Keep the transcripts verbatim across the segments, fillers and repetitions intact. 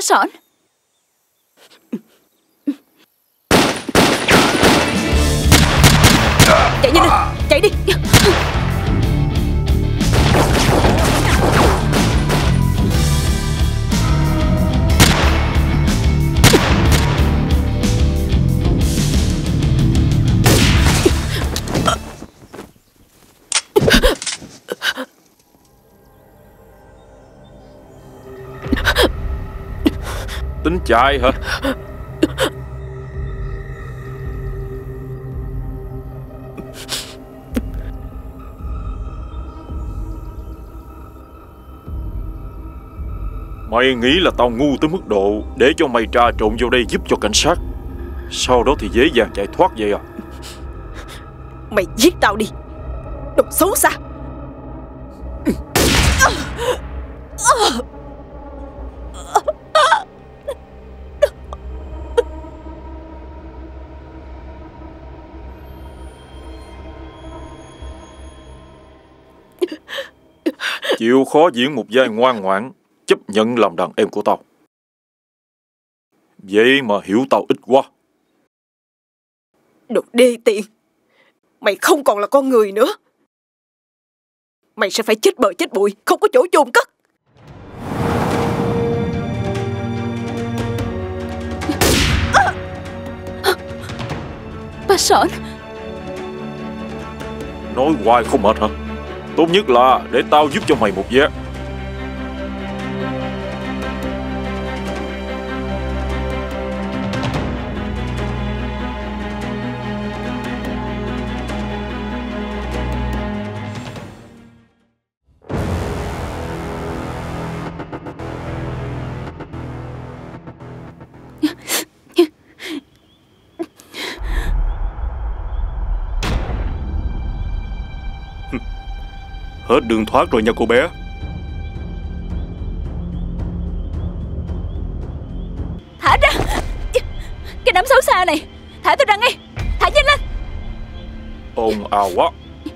Sởn. Chạy nhanh đi, chạy đi. Tính chạy hả? Mày nghĩ là tao ngu tới mức độ để cho mày trà trộn vô đây giúp cho cảnh sát, sau đó thì dễ dàng chạy thoát vậy à? Mày giết tao đi, đồ xấu xa. Chịu khó diễn một vai ngoan ngoãn, chấp nhận làm đàn em của tao. Vậy mà hiểu tao ít quá. Đồ đê tiện, mày không còn là con người nữa. Mày sẽ phải chết bờ chết bụi, không có chỗ chôn cất. Bà Sởn. Nói hoài không mệt hả? Tốt nhất là để tao giúp cho mày một việc. Hết đường thoát rồi nha cô bé. Thả ra. Cái đám xấu xa này, thả tôi ra ngay. Thả nhanh lên. Ồn ào quá.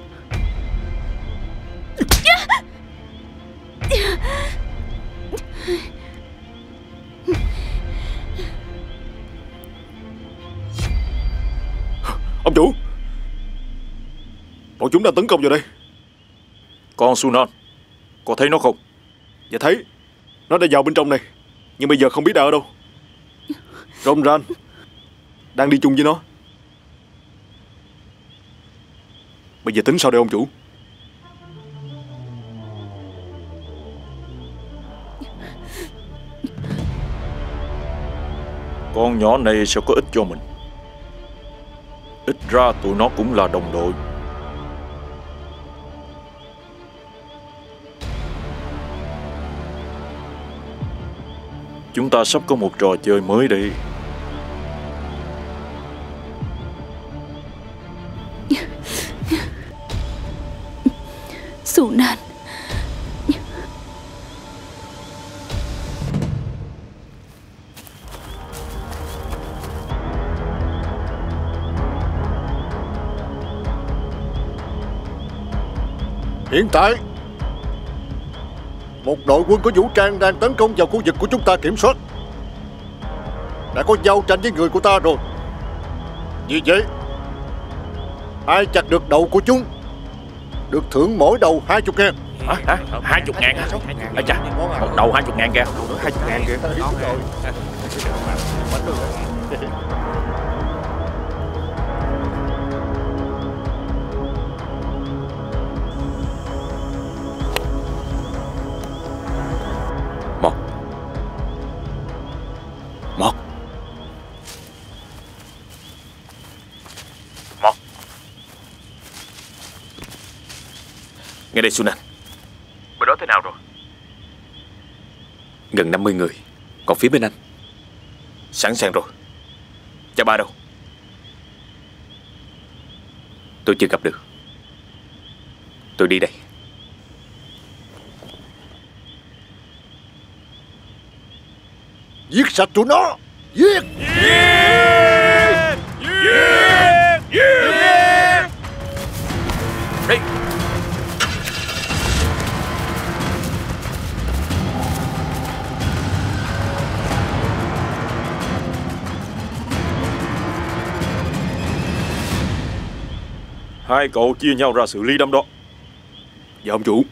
Ông chủ, bọn chúng đang tấn công vào đây. Con Sunan, có thấy nó không? Dạ thấy. Nó đã vào bên trong này, nhưng bây giờ không biết đang ở đâu. Romran đang đi chung với nó. Bây giờ tính sao đây ông chủ? Con nhỏ này sẽ có ích cho mình. Ít ra tụi nó cũng là đồng đội. Chúng ta sắp có một trò chơi mới đây. Sunan. Hiện tại, một đội quân có vũ trang đang tấn công vào khu vực của chúng ta kiểm soát. Đã có giao tranh với người của ta rồi. Vì vậy, ai chặt được đầu của chúng được thưởng mỗi đầu hai chục ngàn. Hả? Hả? Hai chục ngàn hả? Ê chà, một đầu hai chục ngàn kìa. Hai chục ngàn kìa. Một. Một. Một. Nghe đây Sunan. Bên đó thế nào rồi? Gần năm mươi người. Còn phía bên anh? Sẵn sàng rồi. Cha ba đâu? Tôi chưa gặp được. Tôi đi đây. Giết sạch tụi nó. Giết. Giết. Giết. Giết. Đi. Hai cậu chia nhau ra xử lý đám đó. Dạ ông chủ.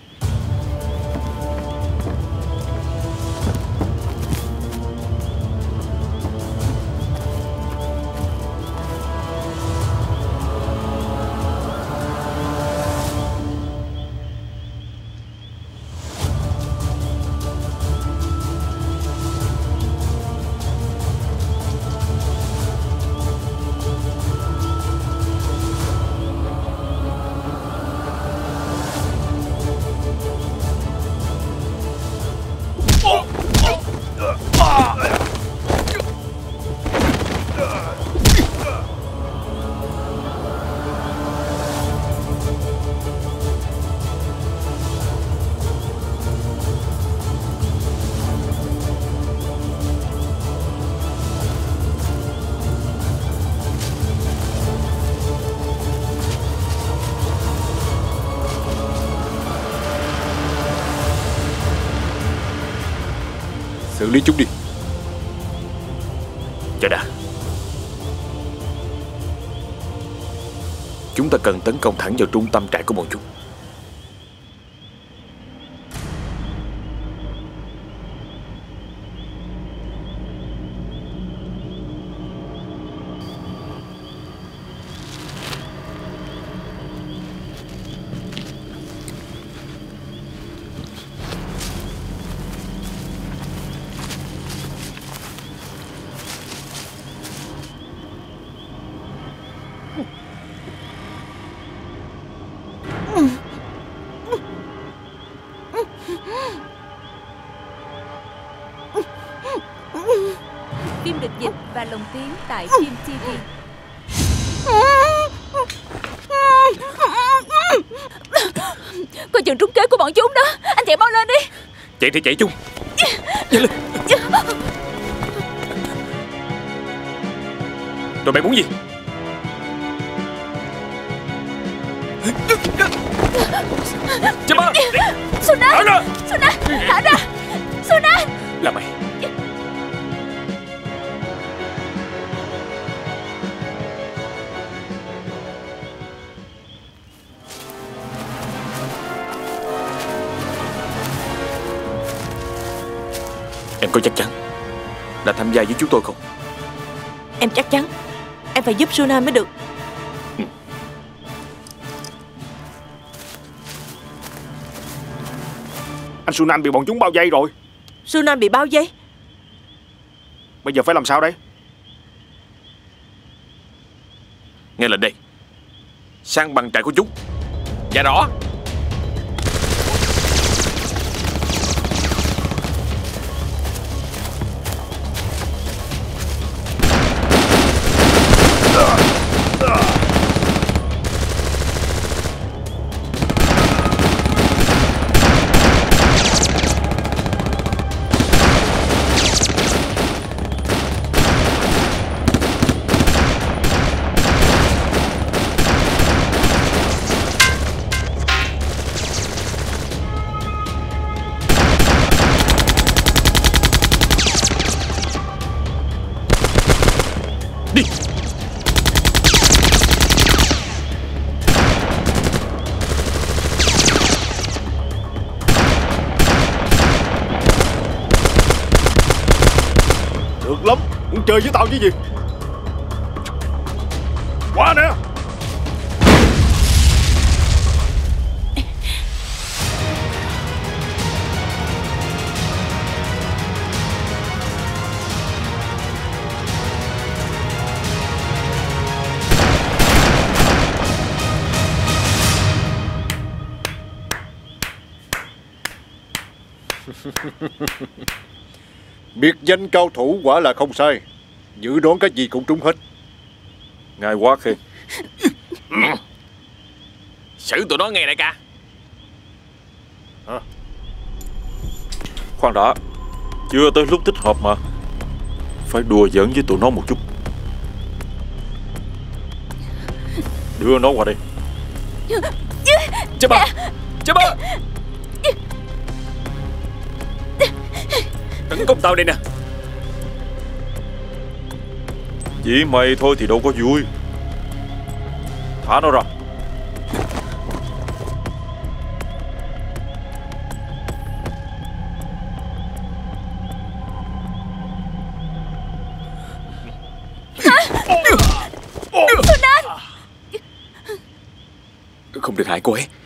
Xử lý chúng đi. Chờ đã. Chúng ta cần tấn công thẳng vào trung tâm trại của bọn chúng. Phim được dịch và lồng tiếng tại Phim ti vi. Coi chừng trúng kế của bọn chúng đó. Anh chạy mau lên đi. Chạy thì chạy chung. Nhanh lên. Rồi mày muốn gì? Chấm ơi. Suna. Thả ra. Suna. Thả ra. Suna. Là mày. Em có chắc chắn là tham gia với chúng tôi không? Em chắc chắn. Em phải giúp Suna mới được. Ừ. Anh Sunan bị bọn chúng bao vây rồi. Suna bị bao vây? Bây giờ phải làm sao đây? Nghe lệnh đây. Sang bằng trại của chúng. Dạ rõ. Đi. Được lắm. Muốn chơi với tao chứ gì. Qua nè. Biệt danh cao thủ quả là không sai. Dự đoán cái gì cũng trúng hết. Ngài quá khen. Xử tụi nó nghe đại ca. Hả? Khoan đã. Chưa tới lúc thích hợp mà. Phải đùa giỡn với tụi nó một chút. Đưa nó qua đây. Chấm ơi. Chấm ơi. Tấn công tao đây nè. Chỉ mày thôi thì đâu có vui. Thả nó ra. không được hại cô ấy.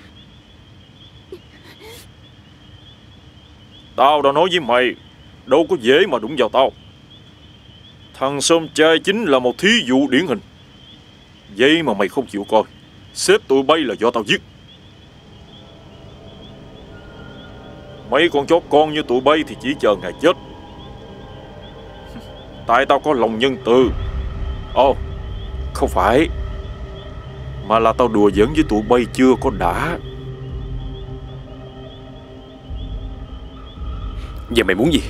Tao đã nói với mày, đâu có dễ mà đụng vào tao. Thằng Sôm Trai chính là một thí dụ điển hình. Vậy mà mày không chịu coi. Xếp tụi bay là do tao giết. Mấy con chó con như tụi bay thì chỉ chờ ngày chết. Tại tao có lòng nhân từ. Ồ, không phải, mà là tao đùa giỡn với tụi bay chưa có đã. Giờ mày muốn gì?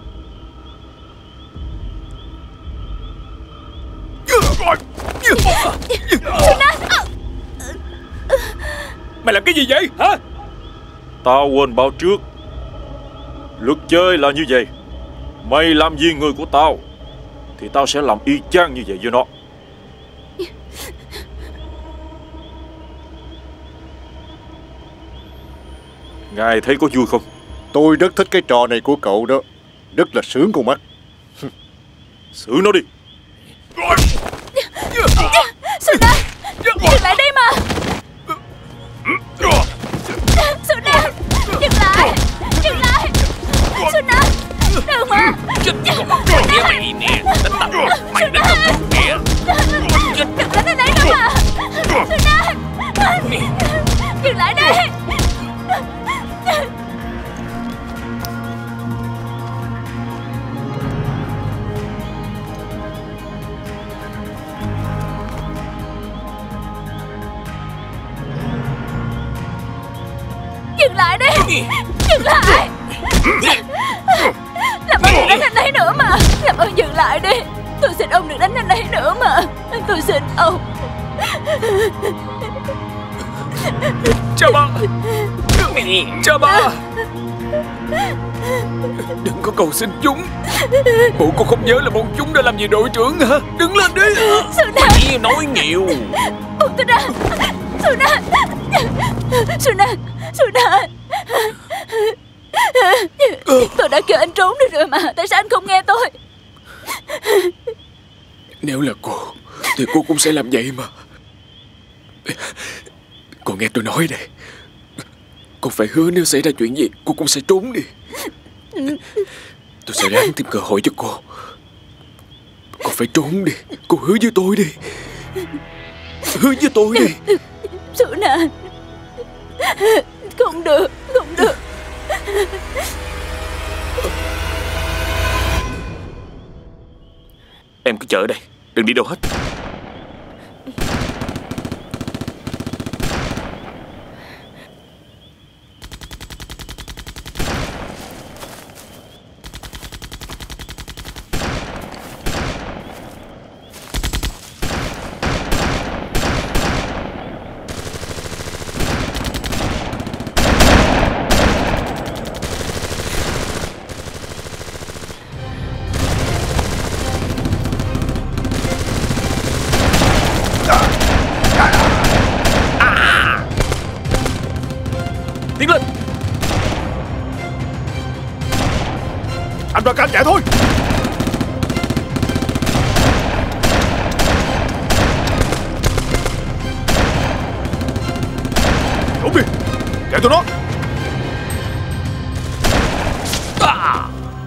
Mày làm cái gì vậy hả? Tao quên báo trước. Luật chơi là như vậy. Mày làm gì người của tao thì tao sẽ làm y chang như vậy với nó. Ngài thấy có vui không? Tôi rất thích cái trò này của cậu đó. Rất là sướng con mắt. Xử nó đi. Suna, dừng lại đây mà. Suna, dừng lại, dừng lại. Suna, đừng mà. Nghe mày nè, đánh tao. Mày đánh tao kìa. Đừng đánh anh ấy nữa mà. Suna, dừng lại đây. Dừng lại đi. Dừng lại. Làm ơn đừng đánh anh ấy nữa mà. Làm ơn dừng lại đi. Tôi xin ông đừng đánh anh ấy nữa mà. Tôi xin ông. Cha ba. Cha ba. Đừng có cầu xin chúng. Bộ cô không nhớ là bọn chúng đã làm gì đội trưởng hả? Đứng lên đi. Suna. Mày nói nhiều. Buông tôi ra. Suna. Suna. Suna. Tôi đã kêu anh trốn đi rồi mà. Tại sao anh không nghe tôi? Nếu là cô thì cô cũng sẽ làm vậy mà. Cô nghe tôi nói đây. Cô phải hứa nếu xảy ra chuyện gì cô cũng sẽ trốn đi. Tôi sẽ ráng tìm cơ hội cho cô. Cô phải trốn đi. Cô hứa với tôi đi. Hứa với tôi đi. Suna. Không được. Không được. Em cứ chờ ở đây, đừng đi đâu hết. Tiến lên. Anh Đoàn Can chạy thôi. Đúng đi. Chạy tụi nó. À.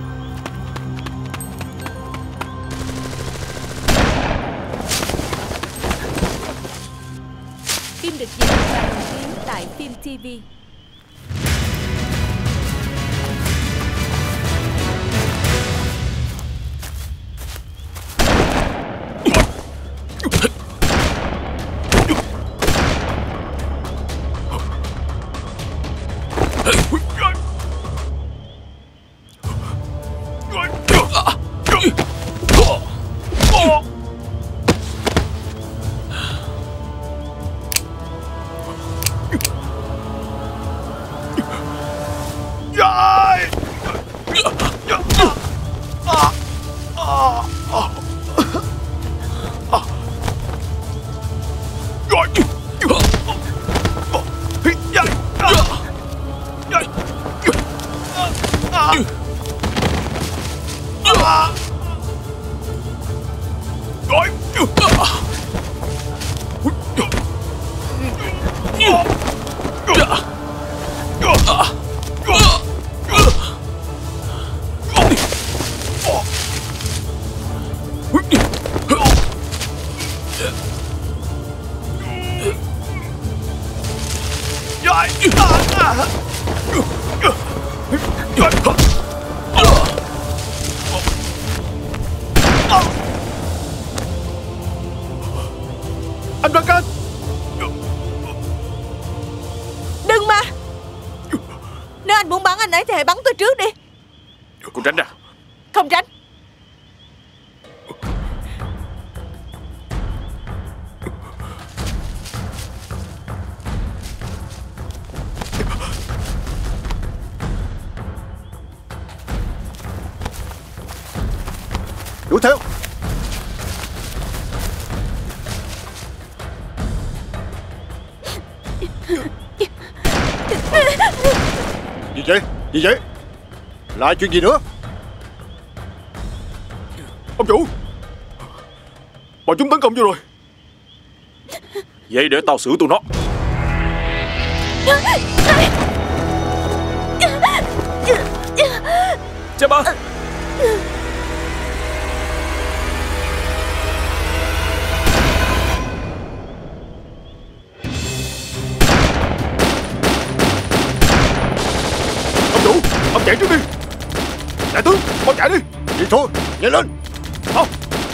Phim được dịch và lồng tiếng tại Phim ti vi. Rồi. Anh Duncan! Đừng mà. Nếu anh muốn bắn anh ấy thì hãy bắn tôi trước đi. Cô tránh ra. Không tránh. Đuổi theo. Gì vậy? Gì vậy? Lại chuyện gì nữa? Ông chủ, bọn chúng tấn công vô rồi. Vậy để tao xử tụi nó. Cha ba. Ông chạy trước đi. Đại tướng, con chạy đi. Đi thôi, nhanh lên. Không.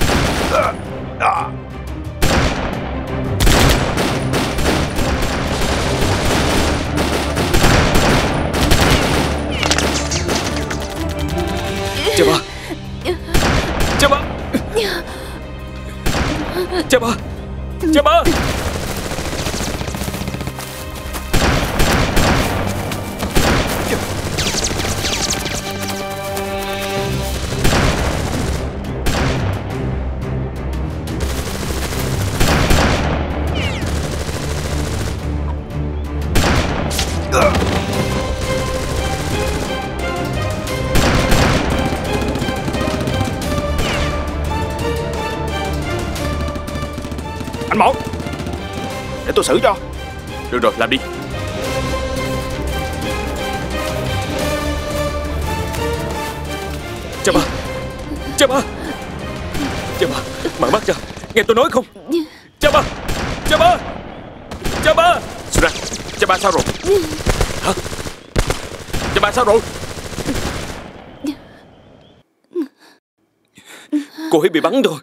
Cha ba. Cha ba. Cha ba. Cha ba. Anh Mọn, để tôi xử cho. Được rồi, làm đi. Cha ba. Cha ba. Cha ba, mở mắt ra. Nghe tôi nói không? Cha ba. Cha ba. Cha ba. Sura, cha ba sao rồi? Hả? Cha ba sao rồi? Cô ấy bị bắn rồi.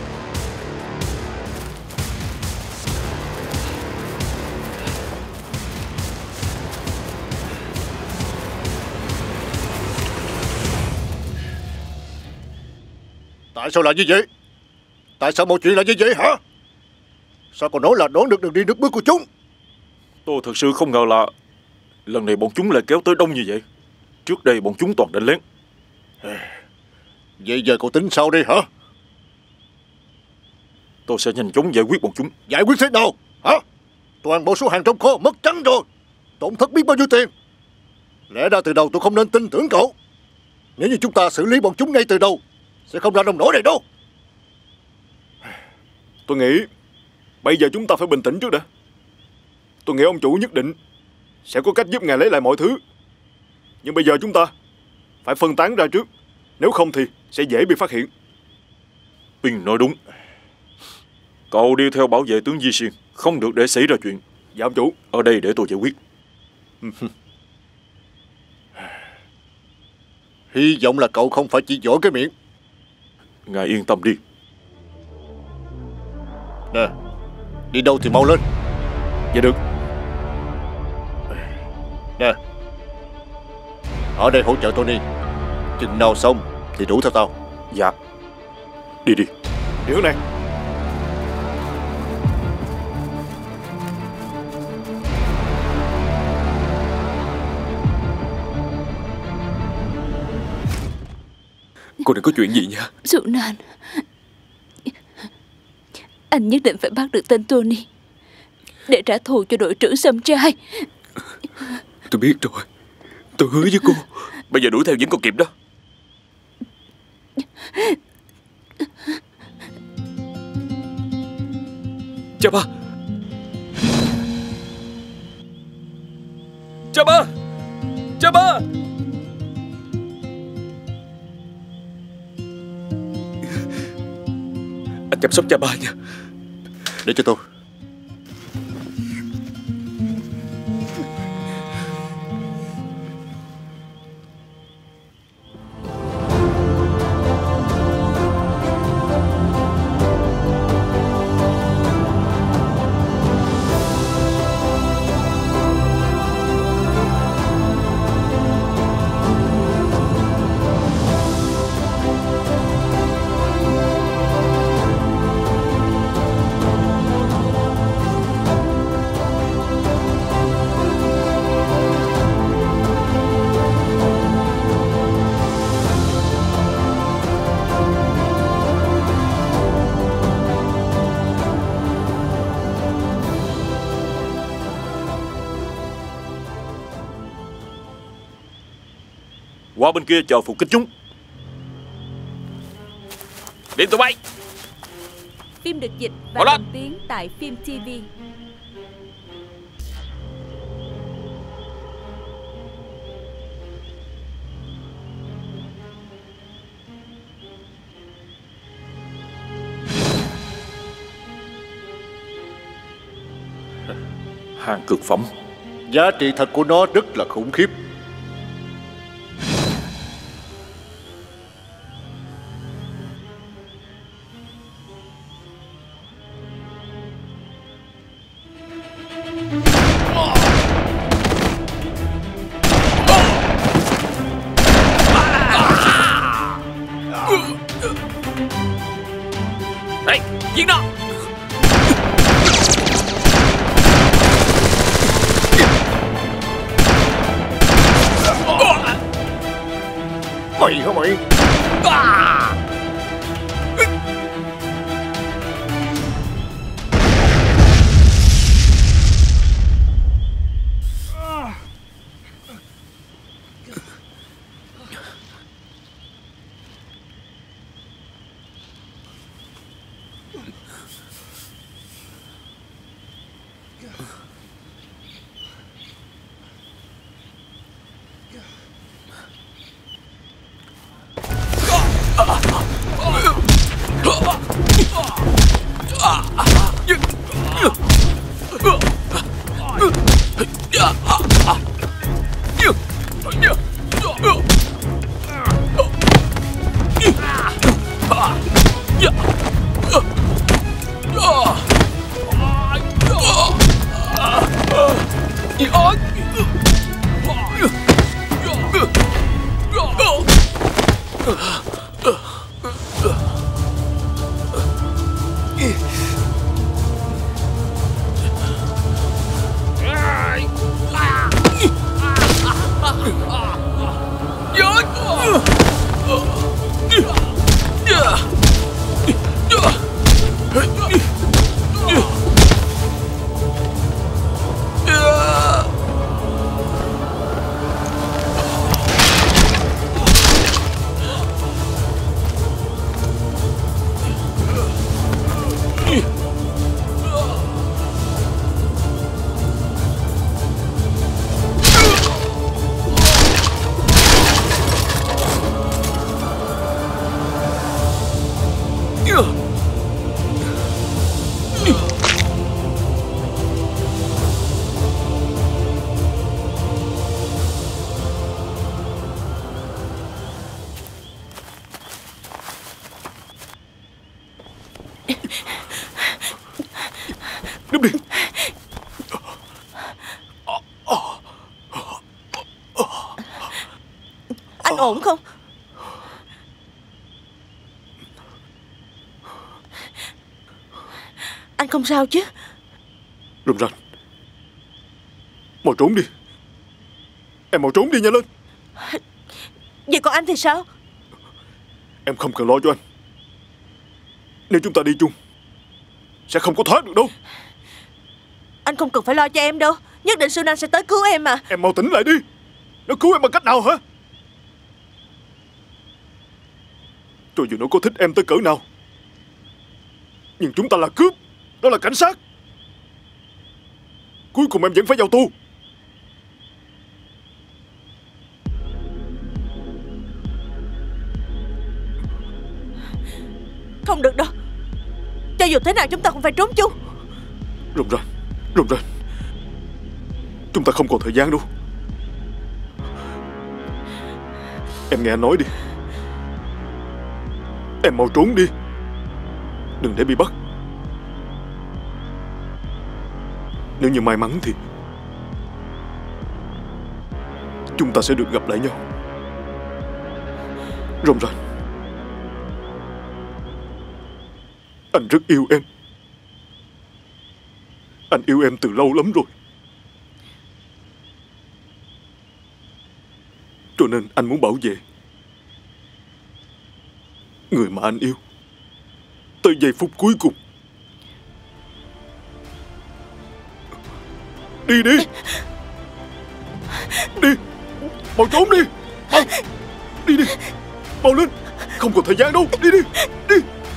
Tại sao lại như vậy? Tại sao mọi chuyện lại như vậy hả? Sao còn nói là đoán được đường đi nước bước của chúng? Tôi thật sự không ngờ là lần này bọn chúng lại kéo tới đông như vậy. Trước đây bọn chúng toàn đánh lén. Vậy giờ cậu tính sao đi hả? Tôi sẽ nhanh chóng giải quyết bọn chúng. Giải quyết thế nào hả? Toàn bộ số hàng trong kho mất trắng rồi. Tổn thất biết bao nhiêu tiền. Lẽ ra từ đầu tôi không nên tin tưởng cậu. Nếu như chúng ta xử lý bọn chúng ngay từ đầu sẽ không ra nông nổi này đâu. Tôi nghĩ bây giờ chúng ta phải bình tĩnh trước đã. Tôi nghĩ ông chủ nhất định sẽ có cách giúp ngài lấy lại mọi thứ. Nhưng bây giờ chúng ta phải phân tán ra trước. Nếu không thì sẽ dễ bị phát hiện. Pin nói đúng. Cậu đi theo bảo vệ tướng Di Xuyên, không được để xảy ra chuyện. Dạ ông chủ. Ở đây để tôi giải quyết. Hy vọng là cậu không phải chỉ giỏi cái miệng. Ngài yên tâm đi. Nè, đi đâu thì mau lên. Dạ được. Nè, ở đây hỗ trợ Tony. Chừng nào xong thì đủ theo tao. Dạ. Đi đi. Đi hướng này. Cô đừng có chuyện gì nha. Sunan, anh nhất định phải bắt được tên Tony để trả thù cho đội trưởng xâm trai. Tôi biết rồi. Tôi hứa với cô. Bây giờ đuổi theo vẫn còn kịp đó. Cha ba. Cha ba! Cha ba! Anh chăm sóc cha ba nha. Để cho tôi. Qua bên kia chờ phục kích chúng. Đi tụi bay. Phim được dịch và Mở lên. đồng tiếng tại Phim ti vi. Hàng cực phẩm. Giá trị thật của nó rất là khủng khiếp. Đây, giết nó. Mày hả mày? Núp đi. Anh ổn không? Anh không sao chứ? Râm Ran, mau trốn đi. Em mau trốn đi, nhanh lên. Vậy còn anh thì sao? Em không cần lo cho anh. Nếu chúng ta đi chung sẽ không có thoát được đâu. Anh không cần phải lo cho em đâu. Nhất định Sunan sẽ tới cứu em mà. Em mau tỉnh lại đi. Nó cứu em bằng cách nào hả? Cho dù nó có thích em tới cỡ nào, nhưng chúng ta là cướp. Đó là cảnh sát. Cuối cùng em vẫn phải vào tù. Không được đâu. Cho dù thế nào chúng ta cũng phải trốn chung. Rồng Ranh, Rồng Ranh, chúng ta không còn thời gian đâu. Em nghe anh nói đi. Em mau trốn đi, đừng để bị bắt. Nếu như may mắn thì chúng ta sẽ được gặp lại nhau. Rồng Ranh, anh rất yêu em. Anh yêu em từ lâu lắm rồi. Cho nên anh muốn bảo vệ người mà anh yêu tới giây phút cuối cùng. Đi đi, đi, mau trốn đi, mau, đi đi, mau lên, không còn thời gian đâu, đi đi, đi.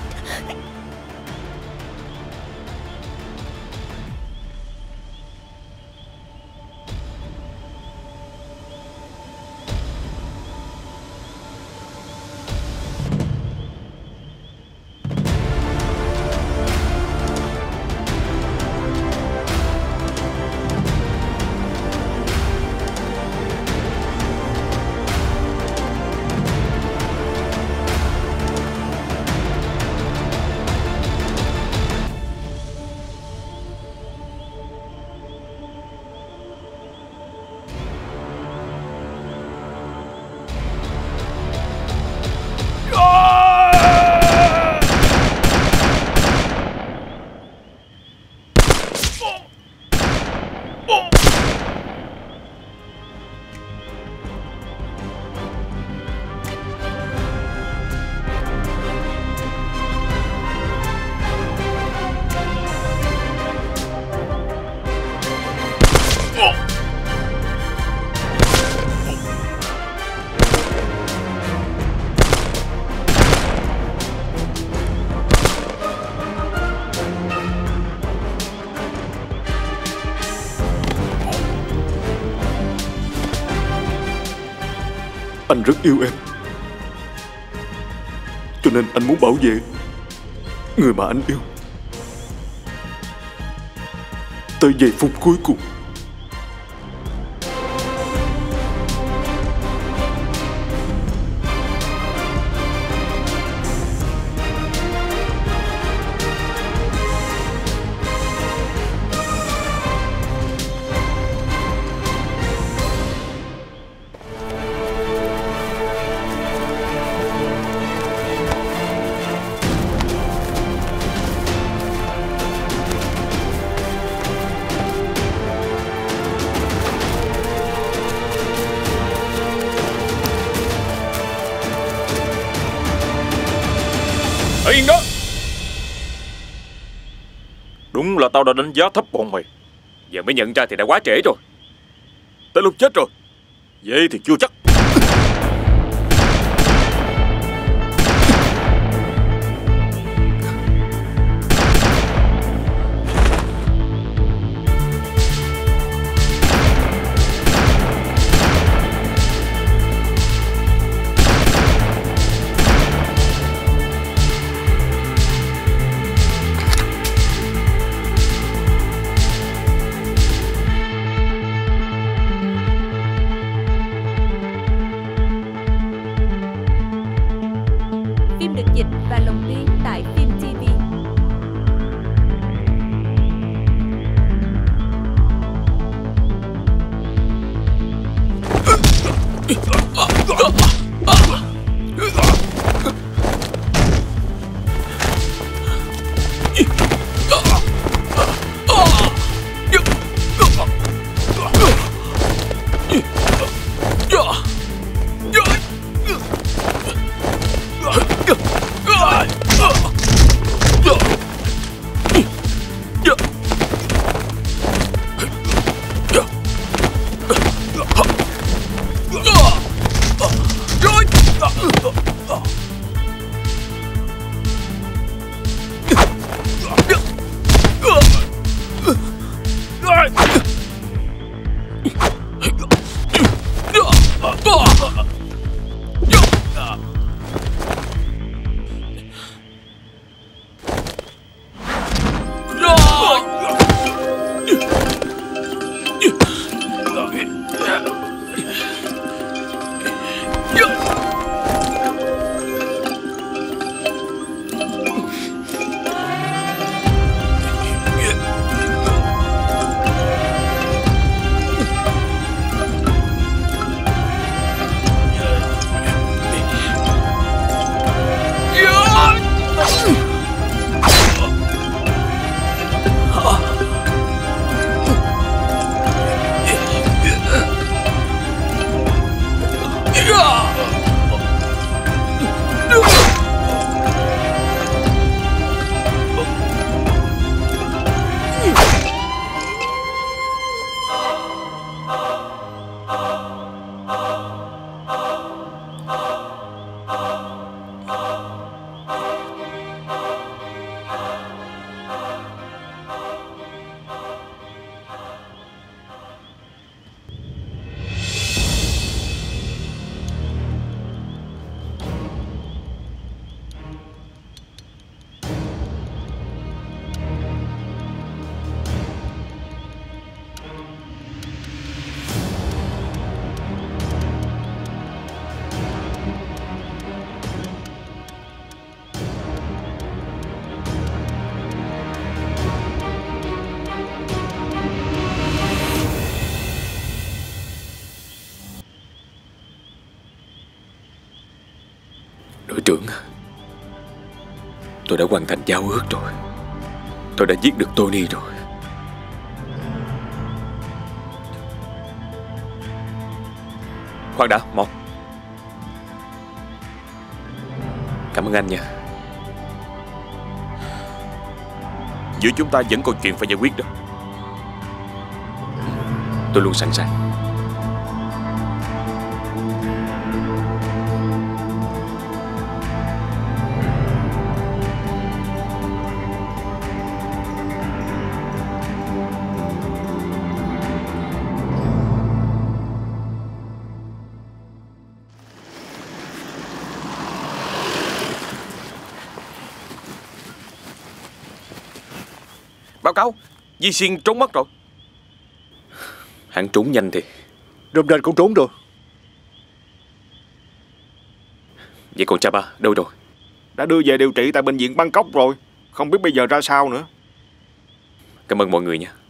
Anh rất yêu em, cho nên anh muốn bảo vệ người mà anh yêu tới giây phút cuối cùng. Yên đó. Đúng là tao đã đánh giá thấp bọn mày. Giờ mới nhận ra thì đã quá trễ rồi. Tới lúc chết rồi. Vậy thì chưa chắc. Phim được dịch và lồng tiếng tại Phim ti vi. Đội trưởng, tôi đã hoàn thành giao ước rồi. Tôi đã giết được Tony rồi. Khoan đã, một. Cảm ơn anh nha. Giữa chúng ta vẫn còn chuyện phải giải quyết đó. Tôi luôn sẵn sàng. Báo cáo, Di Xuyên trốn mất rồi. Hắn trốn nhanh thì. Rôm Rên cũng trốn rồi. Vậy còn Chaba đâu rồi? Đã đưa về điều trị tại bệnh viện Bangkok rồi. Không biết bây giờ ra sao nữa. Cảm ơn mọi người nha.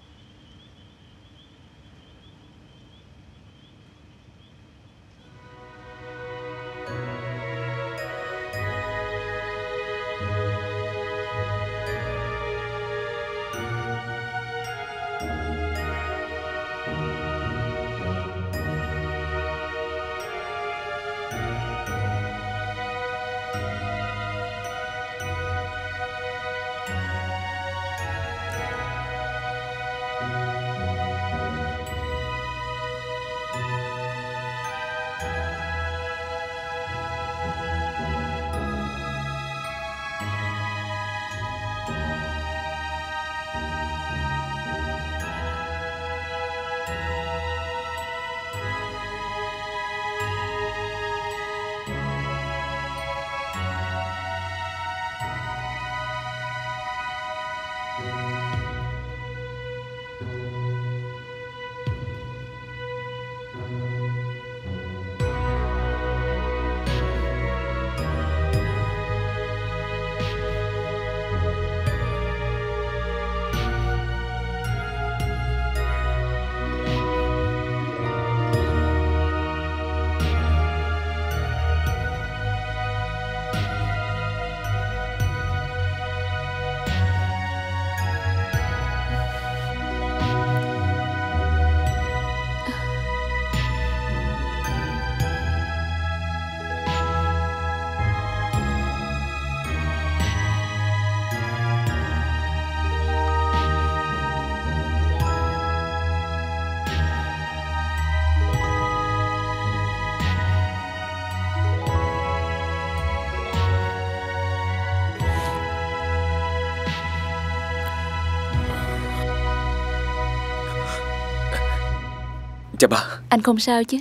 Chaba, anh không sao chứ?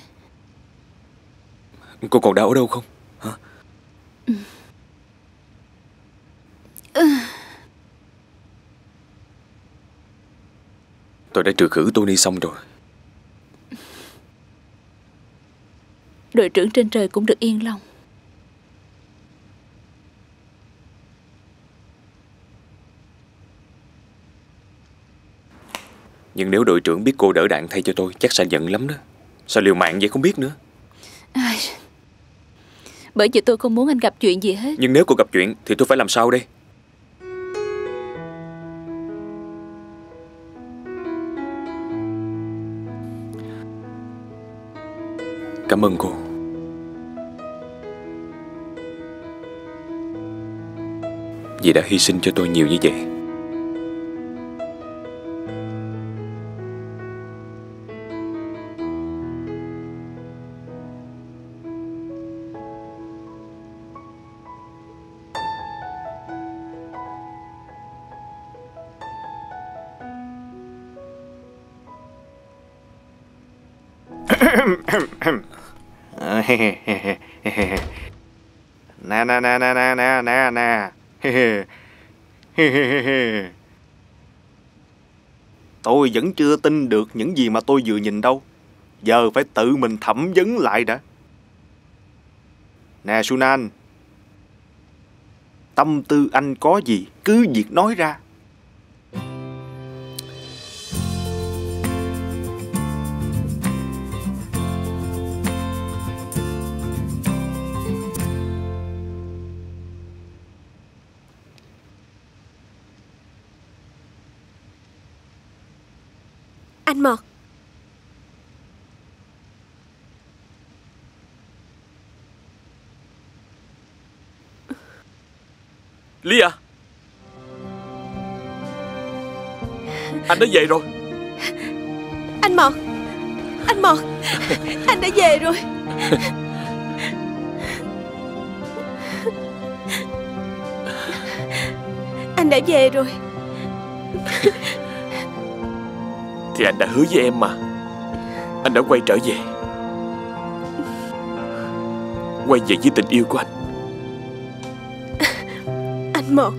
Cô còn đau ở đâu không? Hả? Ừ. Ừ. Tôi đã trừ khử Tony xong rồi. Đội trưởng trên trời cũng được yên lòng. Nhưng nếu đội trưởng biết cô đỡ đạn thay cho tôi, chắc sẽ giận lắm đó. Sao liều mạng vậy không biết nữa. À, bởi vì tôi không muốn anh gặp chuyện gì hết. Nhưng nếu cô gặp chuyện thì tôi phải làm sao đây? Cảm ơn cô. Vì đã hy sinh cho tôi nhiều như vậy. Nè nè nè nè nè nè nè nè. Tôi vẫn chưa tin được những gì mà tôi vừa nhìn đâu. Giờ phải tự mình thẩm vấn lại đã. Nè Sunan, tâm tư anh có gì cứ việc nói ra. Anh Mọt. Lý à, anh đã về rồi. Anh Mọt, anh Mọt, anh đã về rồi. Anh đã về rồi. Thì anh đã hứa với em mà. Anh đã quay trở về, quay về với tình yêu của anh. Anh Mọt.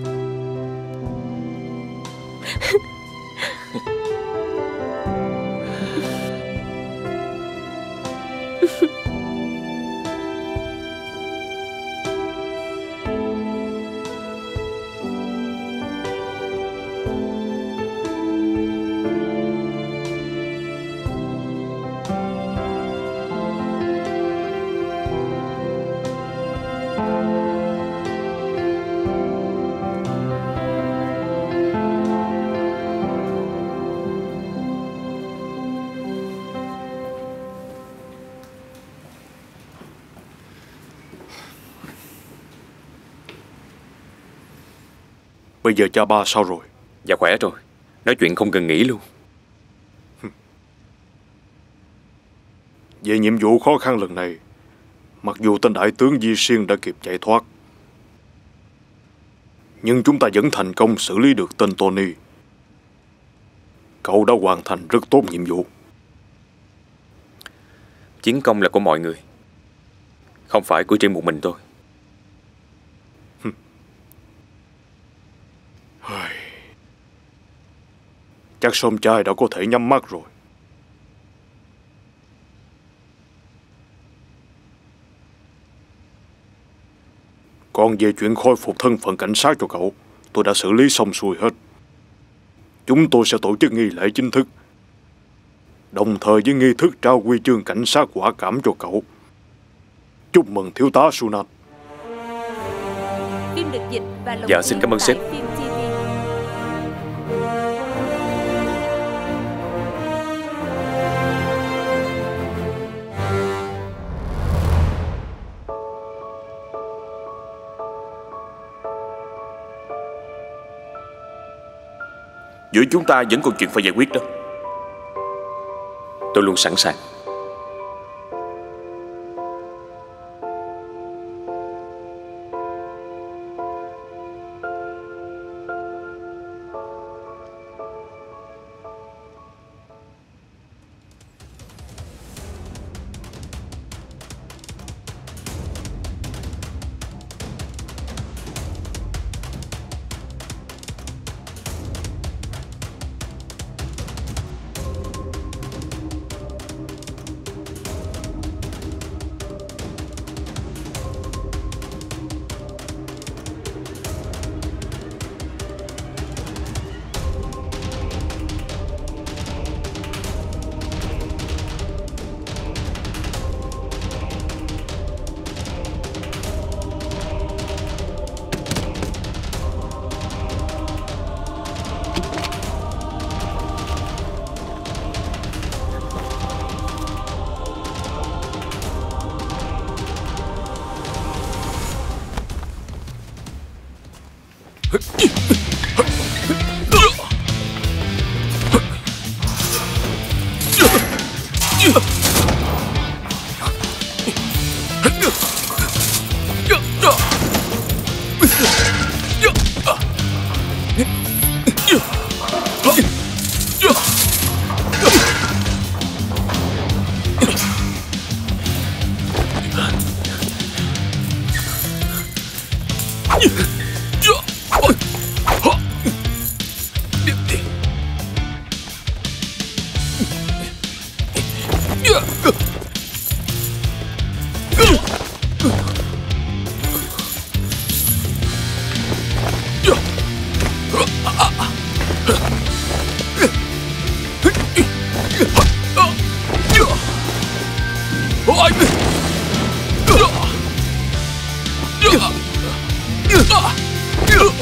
Bây giờ cha ba sao rồi? Dạ khỏe rồi, nói chuyện không cần nghĩ luôn. Về nhiệm vụ khó khăn lần này, mặc dù tên đại tướng Di Xuyên đã kịp chạy thoát, nhưng chúng ta vẫn thành công xử lý được tên Tony. Cậu đã hoàn thành rất tốt nhiệm vụ. Chiến công là của mọi người, không phải của riêng một mình tôi. Chắc Sôm Trai đã có thể nhắm mắt rồi. Còn về chuyện khôi phục thân phận cảnh sát cho cậu, tôi đã xử lý xong xuôi hết. Chúng tôi sẽ tổ chức nghi lễ chính thức, đồng thời với nghi thức trao huy chương cảnh sát quả cảm cho cậu. Chúc mừng thiếu tá Sunat. Phim được dịch và lồng Dạ, xin cảm ơn sếp. phim ti vi. Giữa chúng ta vẫn còn chuyện phải giải quyết đó. Tôi luôn sẵn sàng.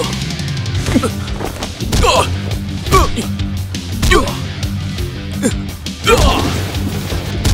Ugh!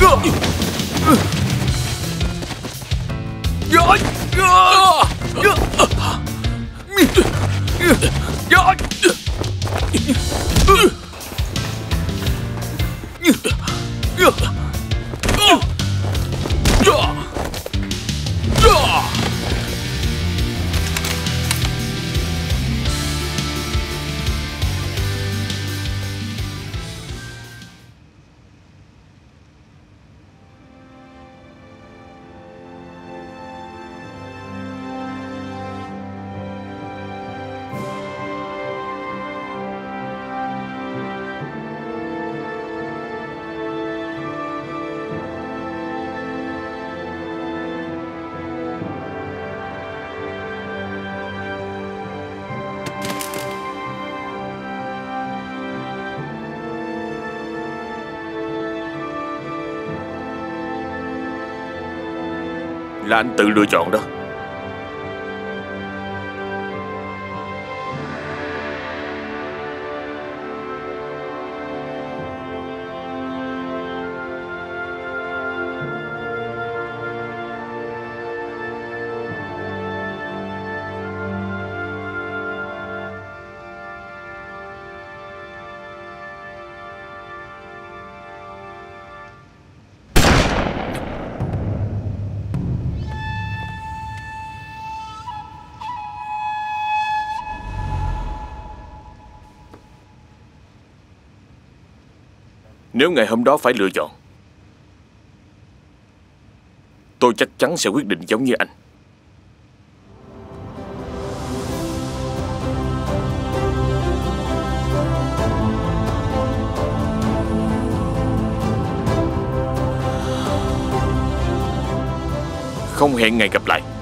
Là anh tự lựa chọn đó. Nếu ngày hôm đó phải lựa chọn, tôi chắc chắn sẽ quyết định giống như anh. Không hẹn ngày gặp lại.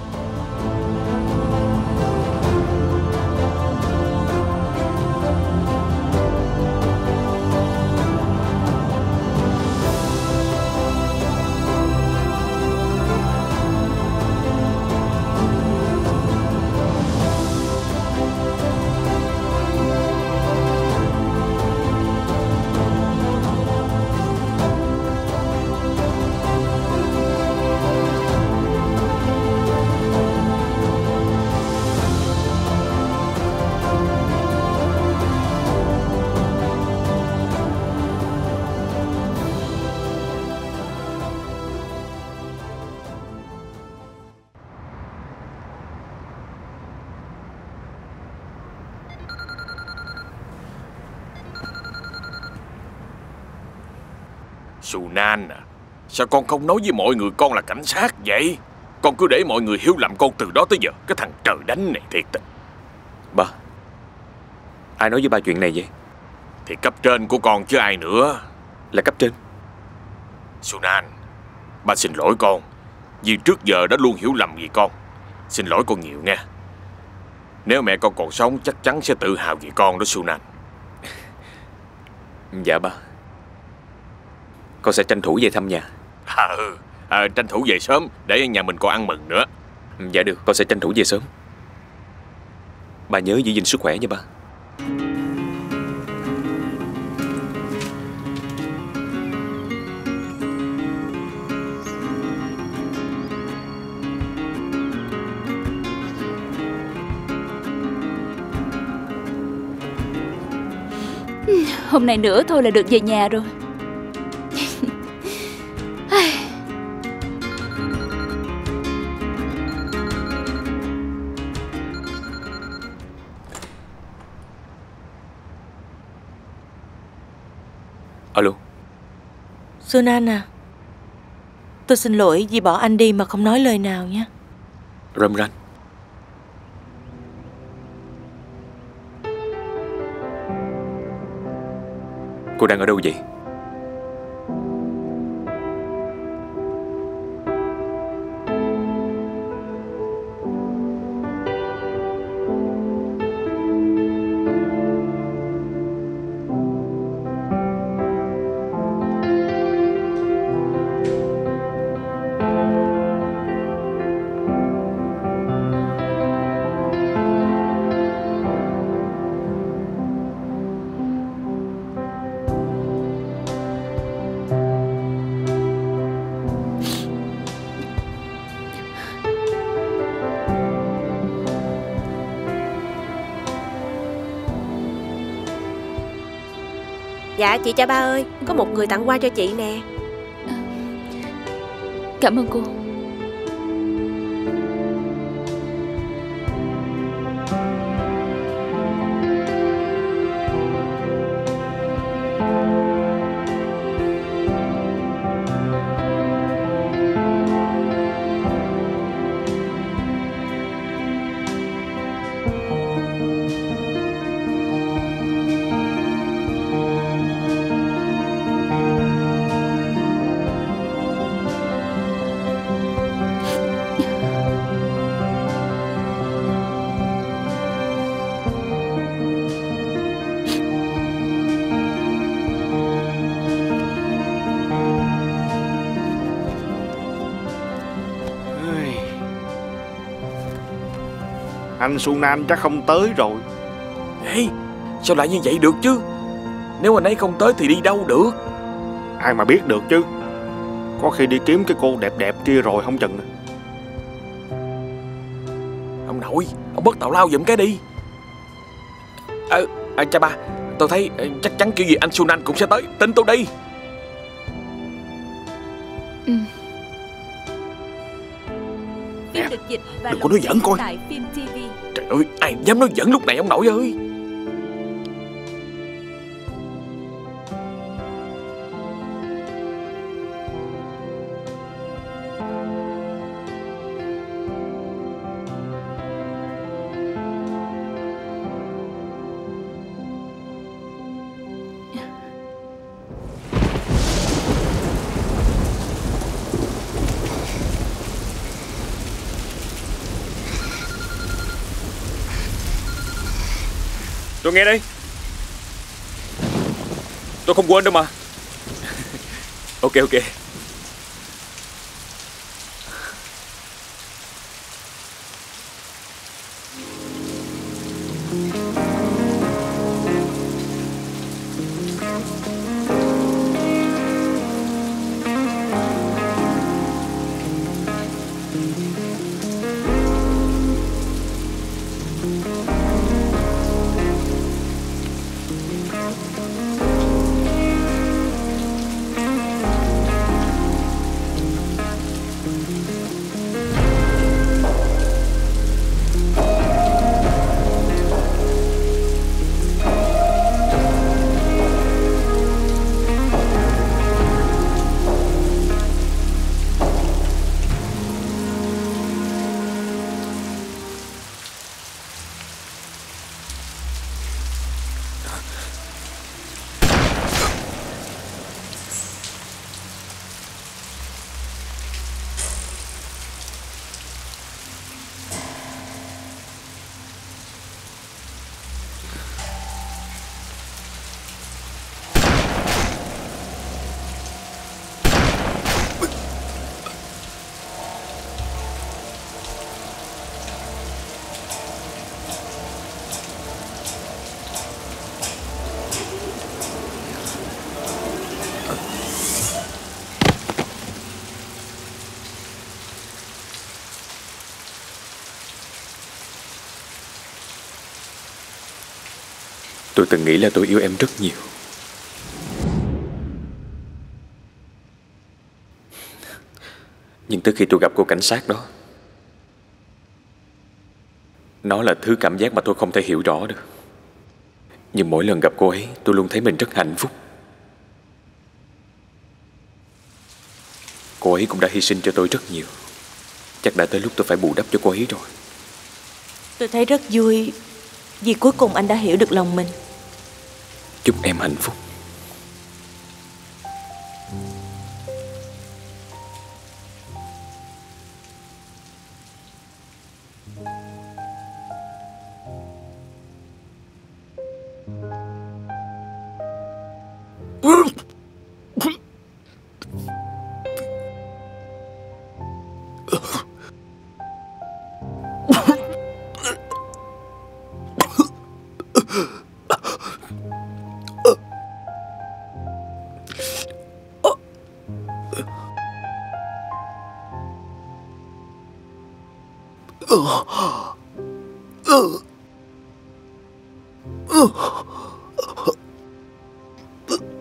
Sunan à, sao con không nói với mọi người con là cảnh sát vậy? Con cứ để mọi người hiểu lầm con từ đó tới giờ. Cái thằng trời đánh này thiệt tình. Ba, ai nói với ba chuyện này vậy? Thì cấp trên của con chứ ai nữa. Là cấp trên? Sunan, ba xin lỗi con vì trước giờ đã luôn hiểu lầm vì con. Xin lỗi con nhiều nha. Nếu mẹ con còn sống chắc chắn sẽ tự hào vì con đó Sunan. Dạ ba, con sẽ tranh thủ về thăm nhà. À, ừ, à, tranh thủ về sớm để nhà mình còn ăn mừng nữa. Dạ được, con sẽ tranh thủ về sớm. Ba nhớ giữ gìn sức khỏe nha ba. Hôm nay nữa thôi là được về nhà rồi. Alo. Sunan à, tôi xin lỗi vì bỏ anh đi mà không nói lời nào nhé. Ramran. Cô đang ở đâu vậy? Dạ chị Cha Ba ơi, có một người tặng hoa cho chị nè. À, cảm ơn cô. Anh Sunan chắc không tới rồi. Ê, sao lại như vậy được chứ? Nếu anh ấy không tới thì đi đâu được? Ai mà biết được chứ. Có khi đi kiếm cái cô đẹp đẹp kia rồi không chừng. Ông nội, ông bớt tào lao giùm cái đi. Ờ, à, Cha Ba, tôi thấy chắc chắn kiểu gì anh Sunan cũng sẽ tới. Tin tôi đi. Ừ. Nè, đừng có nói giỡn coi. Trời ơi, ai dám nói giỡn lúc này ông nội ơi. Tôi nghe đây. Tôi không quên đâu mà. Ok ok. Tôi từng nghĩ là tôi yêu em rất nhiều. Nhưng tới khi tôi gặp cô cảnh sát đó, nó là thứ cảm giác mà tôi không thể hiểu rõ được. Nhưng mỗi lần gặp cô ấy, tôi luôn thấy mình rất hạnh phúc. Cô ấy cũng đã hy sinh cho tôi rất nhiều. Chắc đã tới lúc tôi phải bù đắp cho cô ấy rồi. Tôi thấy rất vui vì cuối cùng anh đã hiểu được lòng mình. Chúc em hạnh phúc. Uh.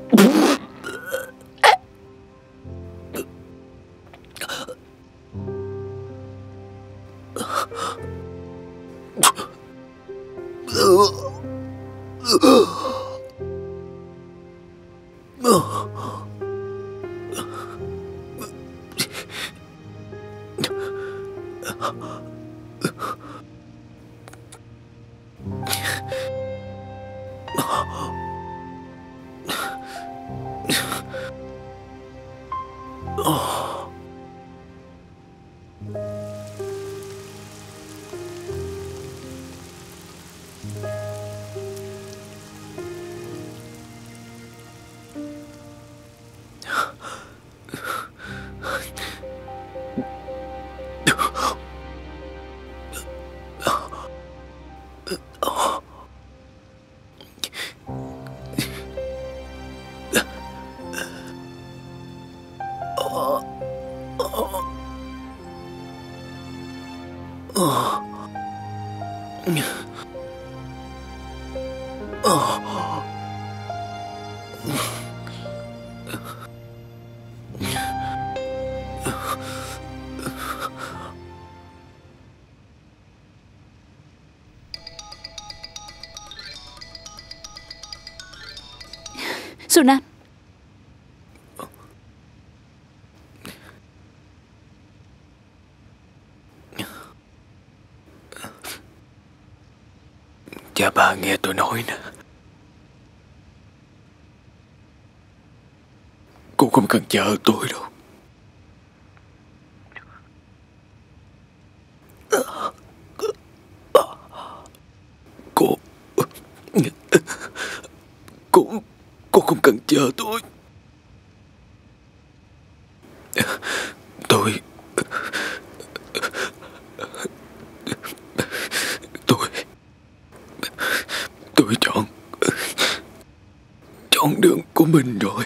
Sunan, Cha ba nghe tôi nói nè. Cô không cần chờ tôi đâu. Cô Cô Cô không cần chờ tôi. Tôi Tôi Tôi chọn Chọn đường của mình rồi.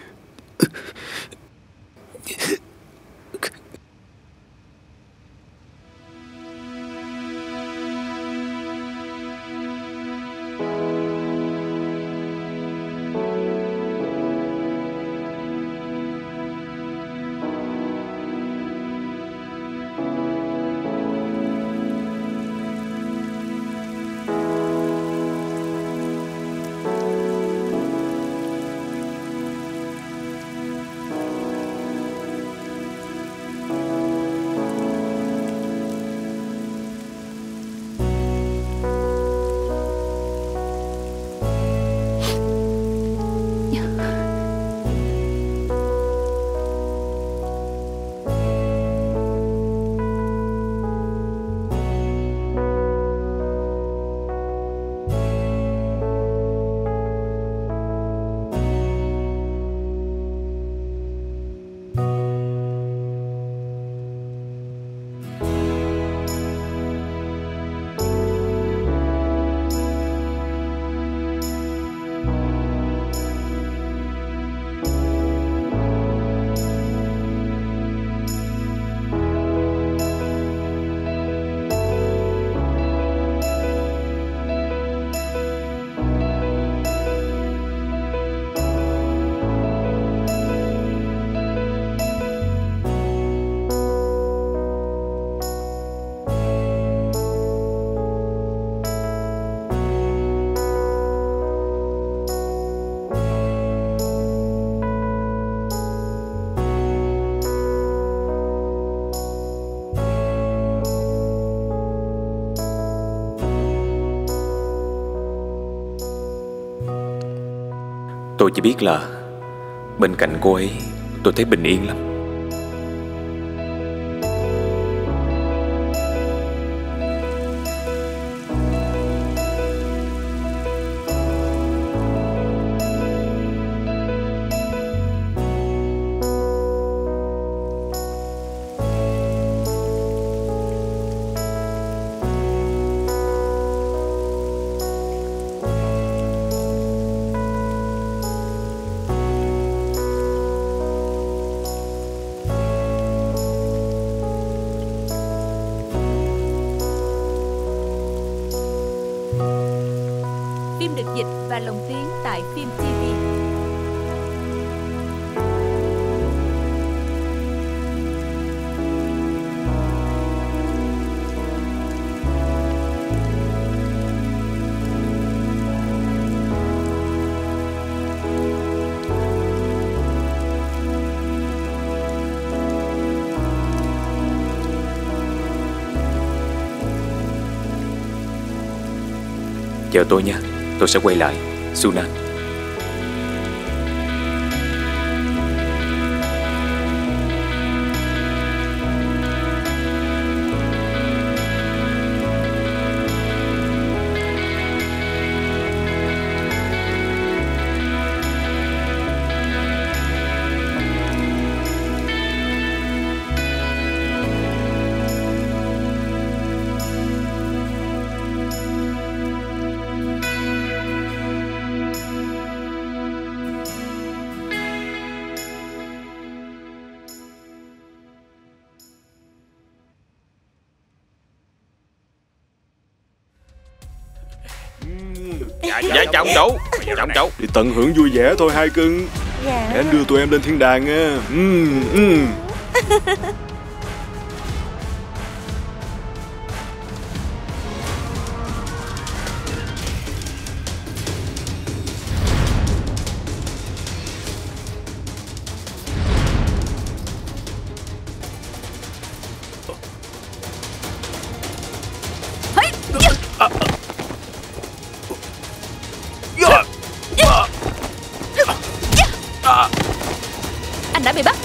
Tôi chỉ biết là bên cạnh cô ấy tôi thấy bình yên lắm. Phim được dịch và lồng tiếng tại Phim ti vi. chờ tôi nha. Tôi sẽ quay lại, Sunan. Dạ, dạ chào ông chủ. Chào ông chủ. Đi tận hưởng vui vẻ thôi hai cưng. Dạ. Để anh đưa tụi em lên thiên đàng nha. Ừ, ừ. Anh đã bị bắt.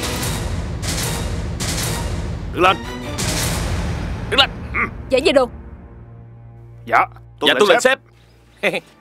Đứng lên. Đứng lên. Dễ gì đồ. Dạ, Dạ tôi lên sếp.